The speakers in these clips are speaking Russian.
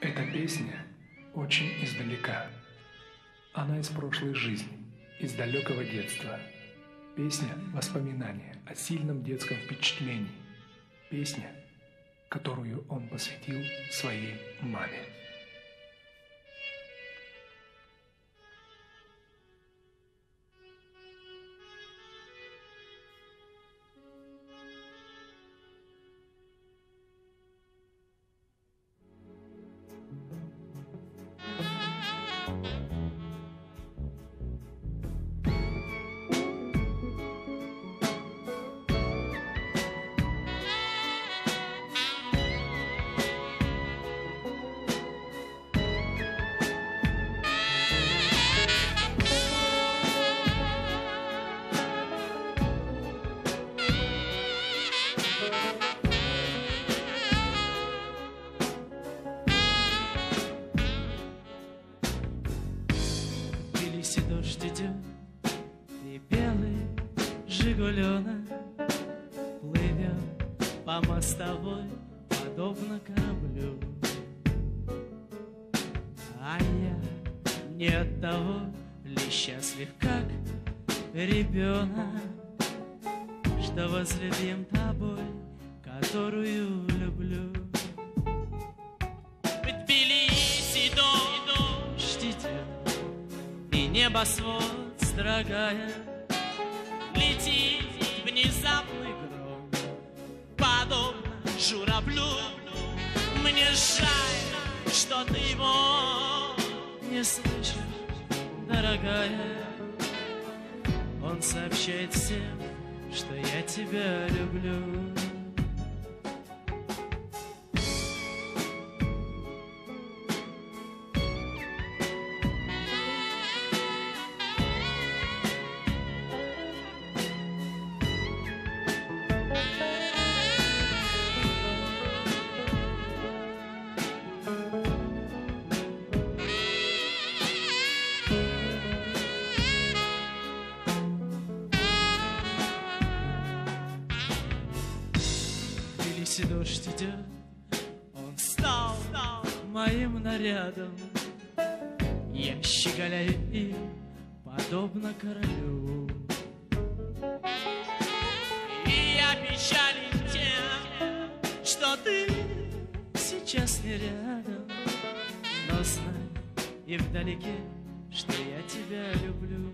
Эта песня очень издалека. Она из прошлой жизни, из далекого детства. Песня – воспоминание о сильном детском впечатлении. Песня, которую он посвятил своей маме. И дождь идет, и белый жигуленок плывет по мостовой, подобно кораблю. А я не от того ли счастлив, как ребенок, что возлюбим тобой, которую люблю. В Тбилиси дождь идет, и небосвод строгая, летит внезапный гром, подобно журавлю. Мне жаль, что ты его не слышишь, дорогая. Он сообщает всем, что я тебя люблю. Если дождь идет, он стал моим нарядом. Я щеголяю им, подобно королю. И я печален тем, что ты сейчас не рядом. Но знай и вдалеке, что я тебя люблю.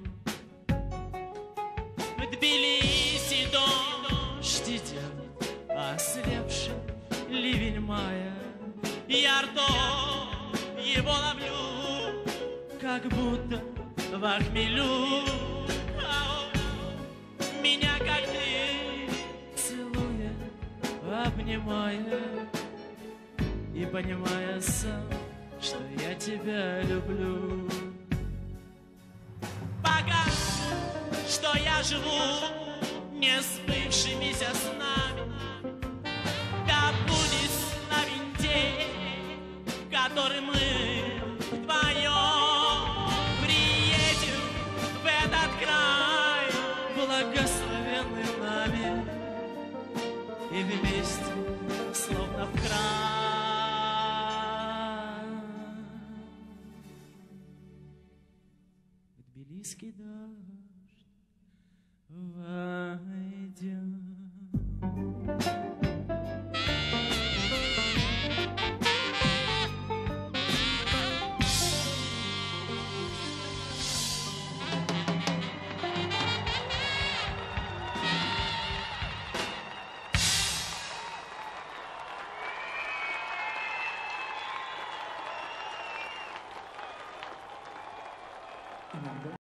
В Тбилиси дождь идет, ослепший ливень мая. Я ртом его ловлю, как будто в охмелю. А он меня, как ты, целуя, обнимая, и понимая сам, что я тебя люблю. Пока что я живу не сбывшимися снами, да будет на винте, который мы вдвоем приедем в этот край, благословенный нами, и вместе, словно в край. В тбилисский дождь войдет. Иногда